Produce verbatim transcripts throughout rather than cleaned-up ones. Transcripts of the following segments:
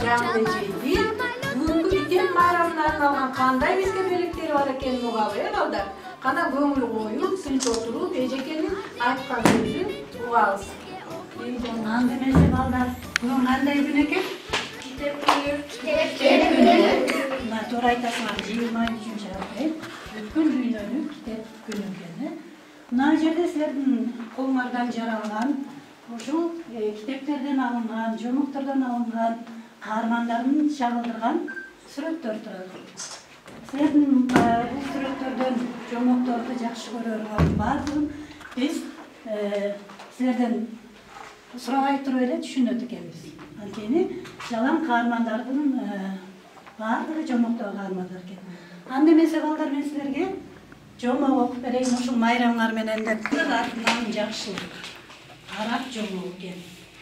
жаңы жейди. Бүгүнкү Китеп байрамына арналган кандай эскертеликтер бар экенин угалы, э балдар. Кана көңүл коюп, тынч отуруп, эжекенин айткан сөзүн угабыз. Анда эмесе балдар, бүгүн кандай күн экен? Китеп күнү. Китеп күнү. Мына туура айтасыңар, жыйырма үчүнчү апрель бүткүл дүйнөнүн китеп күнү экен. Мына жерде силердин колуңардан жаралган, ушул китептерден алынган, жомоктордон алынган, каармандардын чагылдырган сүрөттөр турат. Силердин бул сүрөттөрдөн жомокторду жакшы көрөрүңөр баардыгын биз силерден сурабай туруп эле түшүнөт экенбиз. Анткени жалаң каармандардын баардыгы жомоктогу каармандар экен. Анда эмесе балдар, мен силерге жомок окуп берейин ушул майрамыңар менен деп. Артынан жакшылык, арак жомок экен.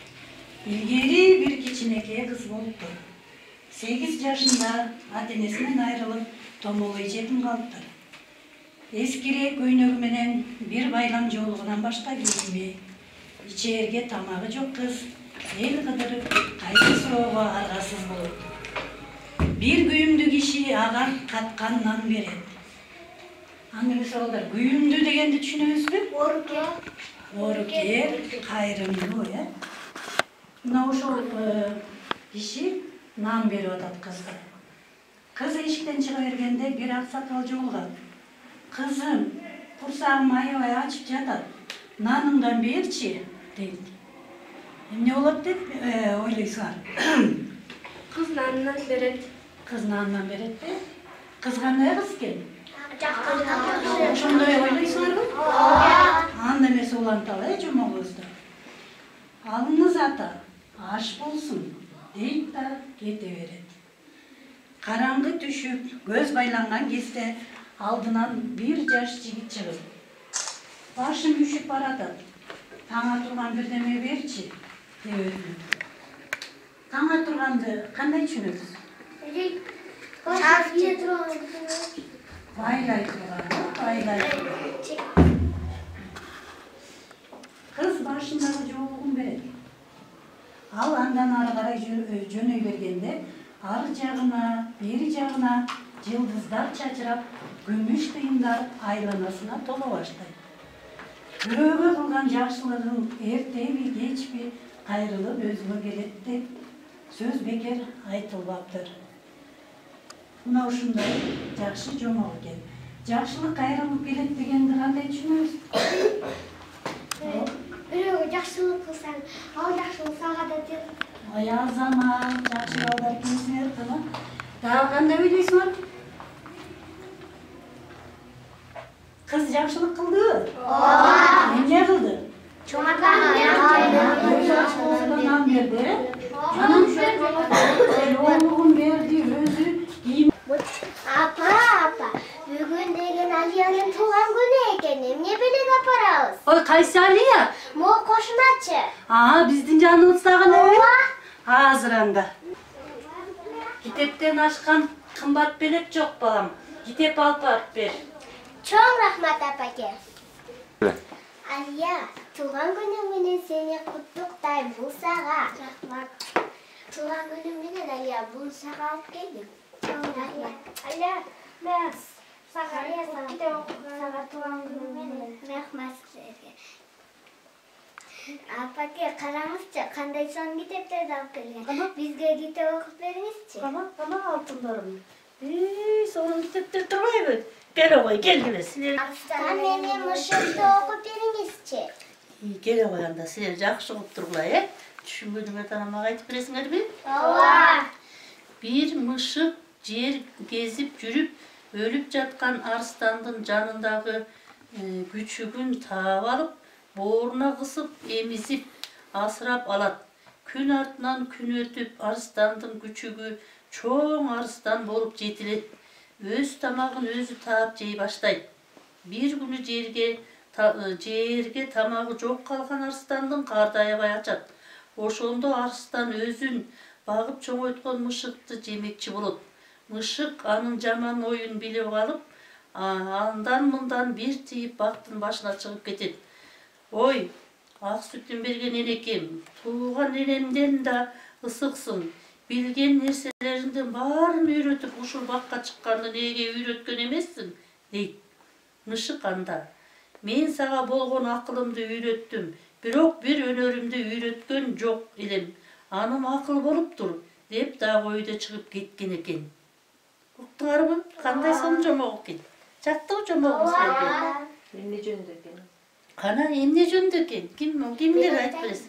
Илгери бир кичинекей кыз болуптур. сегиз жашында ата-энесинен айрылып, томолой жетим калыптыр. Эскире көйнөгү менен бир байлам жоолугунан башка кийинбей, ичээрге тамагы жок кыз эл кыдырып, кайсы суроого аргасыз болот. Бир күйүмдүү киши ага каткан нан берет. Анда эмесе балдар, күйүмдүү дегенди түшүнөбүзбү? Оруке. Оруке, кайрымдуу, э? Мына ошол киши нан берип атат кызга. Кыз эшиктен чыга бергенде бир аксакал жолугат. Кызым, курсагым аябай ачып жатат. Наныңдан берчи, дейт. Эмне болот деп ойлойсуңар? Кыз нанынан берет. Кыз нанынан берет бе? Кыз кандай кыз экен? Жакшы. Ошондой ойлойсуңарбы? Ооба. Анда эмесе уланталы жомогубузду. Алыңыз ата, аш болсун, дейт да кете берет. Караңгы түшүп, көз байланган кезде алдынан бир жаш жигит чыгып. Башым үшүп баратат. Таңа турган бирдеме берчи, деп өтүнөт. Таңа турганды кандай түшүнөсүз? Чак кие турган. Байлай турган, байлай. Кыз башындагы жоолугун берет. Ал андан ары карай жөнөй бергенде, ар жагына, бери жагына жылдыздар чачырап, күмүш тыйындар айланасына толо баштайт. Бирөөгө кылган жакшылыгың эртеби, кечпи кайрылып өзүңө келет деп сөз бекер айтылбаптыр. Мына ушундай жакшы жомок экен. Жакшылык кайрылып келет дегенди кандай түшүнөбүз? Бирөөгө жакшылык кылсаң, ал жакшылык сага да тиет. Ой азамат, жакшы балдар экенсиңер кына. Дагы кандай ойлойсуңар? Кыз жакшылык кылдыбы? Ооба. Эмне кылды? Чомадан нан берди. Анан жоолугун берди, өзү кийим. Апа, апа, бүгүн деген Алиянын туулган күнү экен. Эмне белек апарабыз? Ой, кайсы Алия? Могу кошуначы. А, биздин жаныбыз дагы эме? Азыр анда. Китептен ашкан кымбат белек жок балам. Китеп алып барып бер. Чоң рахмат апаке. Алия, туулган күнүң менен сени куттуктайм, бул сага. Рахмат. Туулган күнүң менен Алия, бул сага алып келдим. Чоң рахмат. Алия, мен сага китеп окуган сага туулган күнүң менен. Рахмат силерге. Апаке, караңызчы, кандай сонун китептерди алып келген. Бизге китеп окуп бериңизчи. Кана, кана алтындарым. Эй, сонун китептер турбайбы? Келе кой, келгиле силер. Арстан менен Мышыкты окуп бериңизчи. Келе кой анда, силер жакшы окуп тургула, э? Түшүнгөнүңөрдү мага айтып бересиңерби? Ооба. Бир мышык жер кезип жүрүп, өлүп жаткан арстандын жанындагы күчүгүн таап алып, бооруна кысып, эмизип, асырап алат. Күн артынан күн өтүп, арстандын күчүгү чоң арстан болуп жетилет. Өз тамагын өзү таап жей баштайт. Бир күнү жерге жерге тамагы жок калган арстандын карты аябай ачат. Ошондо арстан өзүн багып чоңойткон мышыкты жемекчи болот. Мышык анын жаман оюн билип алып, андан мындан бир тийип бактын башына чыгып кетет. Ой, ак сүтүн берген энекем, тууган энемден да ысыксың. Bilген nerselerinden bарын үйrөtüp ушул bakka çıkkanda nege үйrөткөн эмессиң дейт. Мышык анда. Мен сага болгон акылымды үйрөттүм, бирок бир өнөрүмдү үйрөткөн жок элем. Аным акыл болуптур, деп дагы өйдө чыгып кеткен экен. Уктуңарбы? Кандай сон жомок экен? Жактыбы жомогубузга? Эмне жөнүндө экен? Кана эмне жөнүндө экен? Ким кимдер айтып бересиң?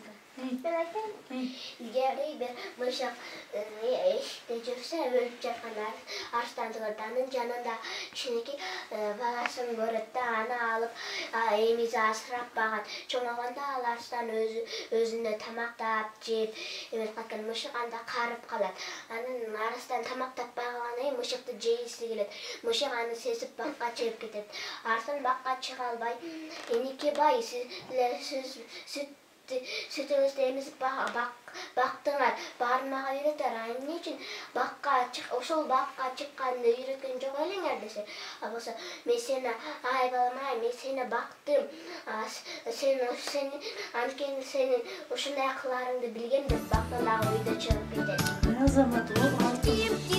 İlgari bir mışık işte жүрсе өлүп жаткан арстанды көрдү. Анын жанында кичинекей баласын көрөт да, аны алып эмизи асырап багат. Чоңойгондо ал арстан өзү өзүнө тамактап жеп эметип калган. Мышык анда карып калат. Анын арстан тамактатпай калгандан кийин мышыкты жейгиси келет. Мышык аны сезип бакка чыгып кетет. Арстан бакка чыга албай, энеке бай, силер сүт Sütünüzde emizip baktыңар, баарын мага үйрөтөр. Эмне үчүн бакка ошол бакка чыкканды үйрөткөн жок элеңер десе. А болсо мен сени ай балам ай, мен сени бактым. Сен сен анткени сенин ушундай кыларыңды билгем деп бактан дагы үйдө чыгып кетет. Азамат, ол алтын.